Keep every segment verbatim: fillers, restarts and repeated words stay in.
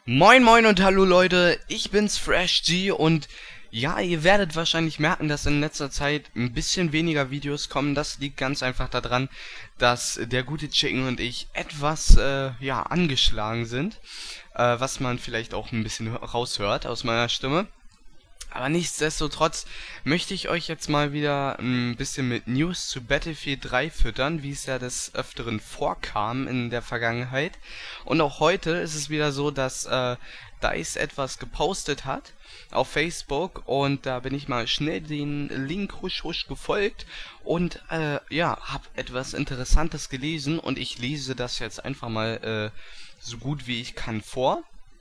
Moin moin und hallo Leute, ich bin's Fresh G und ja, ihr werdet wahrscheinlich merken, dass in letzter Zeit ein bisschen weniger Videos kommen. Das liegt ganz einfach daran, dass der gute Chicken und ich etwas, äh, ja, angeschlagen sind, äh, was man vielleicht auch ein bisschen raushört aus meiner Stimme. Aber nichtsdestotrotz möchte ich euch jetzt mal wieder ein bisschen mit News zu Battlefield drei füttern, wie es ja des Öfteren vorkam in der Vergangenheit. Und auch heute ist es wieder so, dass äh, DICE etwas gepostet hat auf Facebook und da bin ich mal schnell den Link husch husch gefolgt und äh, ja, habe etwas Interessantes gelesen und ich lese das jetzt einfach mal äh, so gut wie ich kann vor.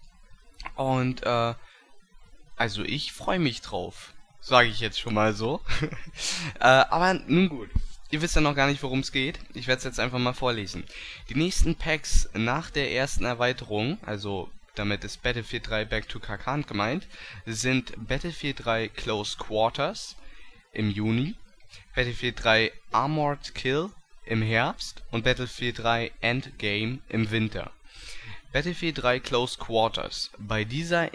Und äh, also ich freue mich drauf, sage ich jetzt schon mal so. äh, aber nun gut, ihr wisst ja noch gar nicht, worum es geht. Ich werde es jetzt einfach mal vorlesen. Die nächsten Packs nach der ersten Erweiterung, also damit ist Battlefield drei Back to Kharkand gemeint, sind Battlefield drei Close Quarters im Juni, Battlefield drei Armored Kill im Herbst und Battlefield drei Endgame im Winter. Battlefield drei Close Quarters. Bei dieser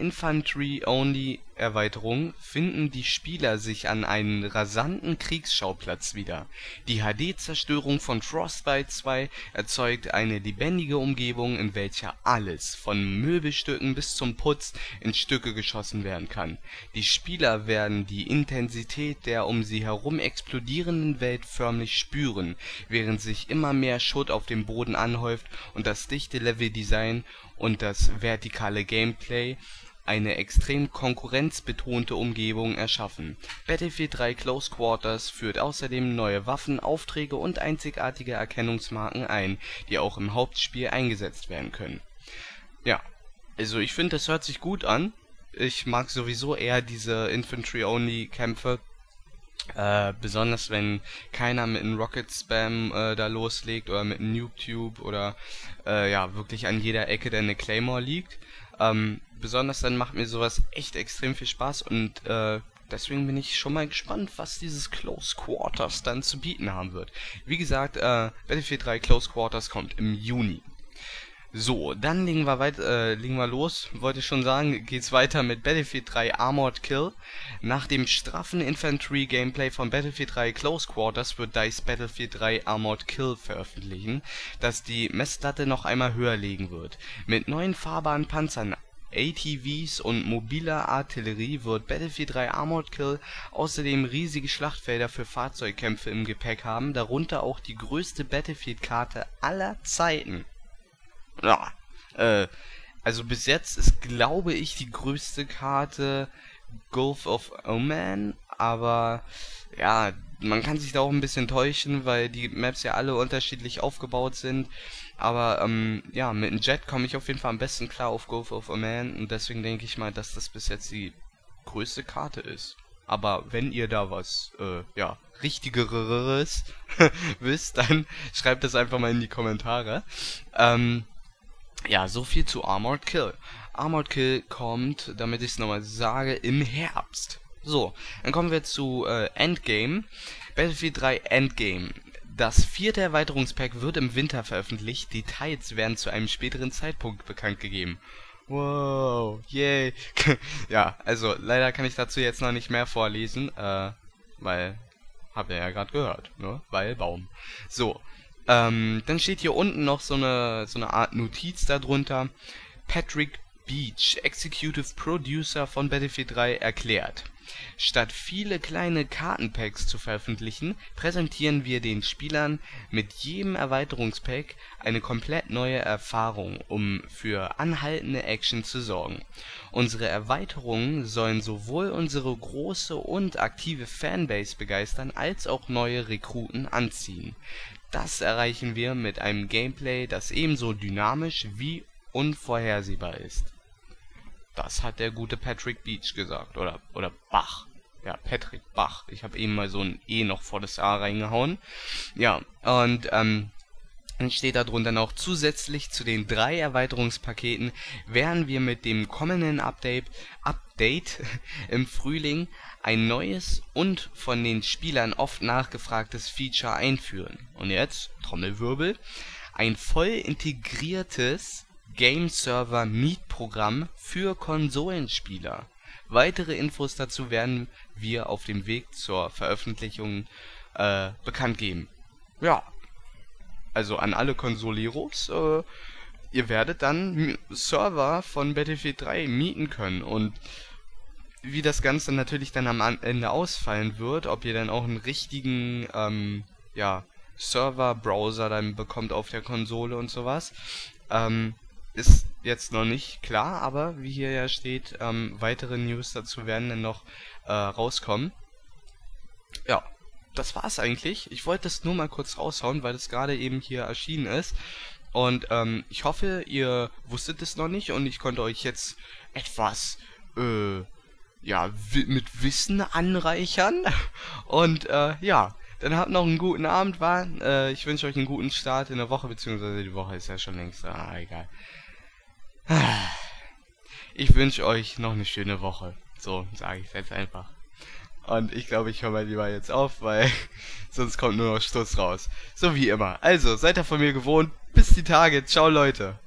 Infantry-Only-Erweiterung finden die Spieler sich an einem rasanten Kriegsschauplatz wieder. Die H D-Zerstörung von Frostbite zwei erzeugt eine lebendige Umgebung, in welcher alles, von Möbelstücken bis zum Putz, in Stücke geschossen werden kann. Die Spieler werden die Intensität der um sie herum explodierenden Welt förmlich spüren, während sich immer mehr Schutt auf dem Boden anhäuft und das dichte Leveldesign und das vertikale Gameplay eine extrem konkurrenzbetonte Umgebung erschaffen. Battlefield drei Close Quarters führt außerdem neue Waffen, Aufträge und einzigartige Erkennungsmarken ein, die auch im Hauptspiel eingesetzt werden können. Ja, also ich finde, das hört sich gut an. Ich mag sowieso eher diese Infantry-Only-Kämpfe. Äh, besonders wenn keiner mit einem Rocket Spam äh, da loslegt oder mit einem Nuke Tube oder äh, ja, wirklich an jeder Ecke der eine Claymore liegt. Ähm, besonders dann macht mir sowas echt extrem viel Spaß und äh, deswegen bin ich schon mal gespannt, was dieses Close Quarters dann zu bieten haben wird. Wie gesagt, äh, Battlefield drei Close Quarters kommt im Juni. So, dann legen wir weit, äh, legen wir los, wollte ich schon sagen, geht's weiter mit Battlefield drei Armored Kill. Nach dem straffen Infantry-Gameplay von Battlefield drei Close Quarters wird DICE Battlefield drei Armored Kill veröffentlichen, das die Messlatte noch einmal höher legen wird. Mit neuen fahrbaren Panzern, A T Vs und mobiler Artillerie wird Battlefield drei Armored Kill außerdem riesige Schlachtfelder für Fahrzeugkämpfe im Gepäck haben, darunter auch die größte Battlefield-Karte aller Zeiten. Ja, äh, also bis jetzt ist, glaube ich, die größte Karte Gulf of Oman, aber ja, man kann sich da auch ein bisschen täuschen, weil die Maps ja alle unterschiedlich aufgebaut sind, aber ähm, ja, mit dem Jet komme ich auf jeden Fall am besten klar auf Gulf of Oman und deswegen denke ich mal, dass das bis jetzt die größte Karte ist. Aber wenn ihr da was, äh, ja, richtigeres wisst, dann schreibt das einfach mal in die Kommentare. Ähm, Ja, so viel zu Armored Kill. Armored Kill kommt, damit ich es nochmal sage, im Herbst. So, dann kommen wir zu äh, Endgame. Battlefield drei Endgame. Das vierte Erweiterungspack wird im Winter veröffentlicht. Details werden zu einem späteren Zeitpunkt bekannt gegeben. Wow, yay. Ja, also leider kann ich dazu jetzt noch nicht mehr vorlesen, äh, weil, habt ihr ja gerade gehört, ne? Weil Baum. So. Ähm, dann steht hier unten noch so eine, so eine Art Notiz darunter. Patrick Beach, Executive Producer von Battlefield drei, erklärt: Statt viele kleine Kartenpacks zu veröffentlichen, präsentieren wir den Spielern mit jedem Erweiterungspack eine komplett neue Erfahrung, um für anhaltende Action zu sorgen. Unsere Erweiterungen sollen sowohl unsere große und aktive Fanbase begeistern, als auch neue Rekruten anziehen. Das erreichen wir mit einem Gameplay, das ebenso dynamisch wie unvorhersehbar ist. Das hat der gute Patrick Beach gesagt. Oder, oder Bach. Ja, Patrick Bach. Ich habe eben mal so ein E noch vor das A reingehauen. Ja, und ähm, dann steht da drunter noch: Zusätzlich zu den drei Erweiterungspaketen werden wir mit dem kommenden Update, Update im Frühling ein neues und von den Spielern oft nachgefragtes Feature einführen. Und jetzt, Trommelwirbel, ein voll integriertes Game Server Mietprogramm für Konsolenspieler. Weitere Infos dazu werden wir auf dem Weg zur Veröffentlichung äh, bekannt geben. Ja, also an alle Konsoleros, äh, ihr werdet dann Server von Battlefield drei mieten können. Und wie das Ganze natürlich dann am Ende ausfallen wird, ob ihr dann auch einen richtigen ähm, ja, Server-Browser dann bekommt auf der Konsole und sowas, ähm, ist jetzt noch nicht klar, aber wie hier ja steht, ähm, weitere News dazu werden dann noch äh, rauskommen. Ja, das war's eigentlich. Ich wollte das nur mal kurz raushauen, weil das gerade eben hier erschienen ist. Und ähm, ich hoffe, ihr wusstet es noch nicht und ich konnte euch jetzt etwas äh, ja, wi mit Wissen anreichern. Und äh, ja, dann habt noch einen guten Abend, war. Äh, ich wünsche euch einen guten Start in der Woche, beziehungsweise die Woche ist ja schon längst. Ah, egal. Ich wünsche euch noch eine schöne Woche. So sage ich es jetzt einfach. Und ich glaube, ich höre mal lieber jetzt auf, weil sonst kommt nur noch Stuss raus. So wie immer. Also, seid ihr von mir gewohnt. Bis die Tage. Ciao, Leute.